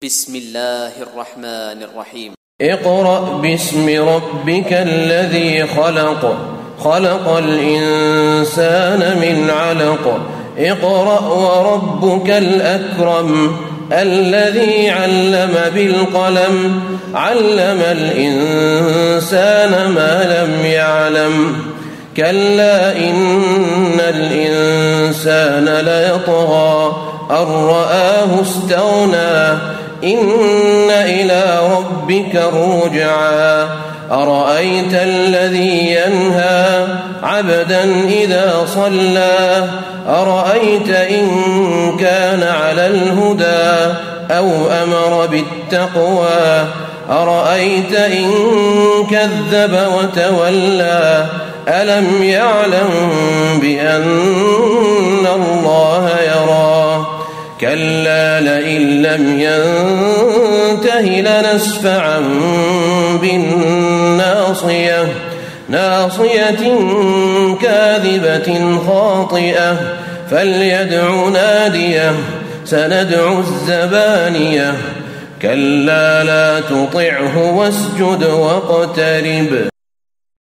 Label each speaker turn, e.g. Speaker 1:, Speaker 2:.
Speaker 1: بسم الله الرحمن الرحيم.
Speaker 2: اقرأ باسم ربك الذي خلق، خلق الإنسان من علق. اقرأ وربك الأكرم الذي علم بالقلم، علم الإنسان ما لم يعلم. كلا إن الإنسان ليطغى أن رآه استغنى، إن إلى ربك الرجعى. أرأيت الذي ينهى عبدا إذا صلى، أرأيت إن كان على الهدى أو أمر بالتقوى، أرأيت إن كذب وتولى. ألم يعلم بأن الله يرى. كلا لئن لم ينته لنسفعا بالناصية، ناصية كاذبة خاطئة. فليدع ناديه، سندع الزبانية. كلا لا تطعه واسجد واقترب.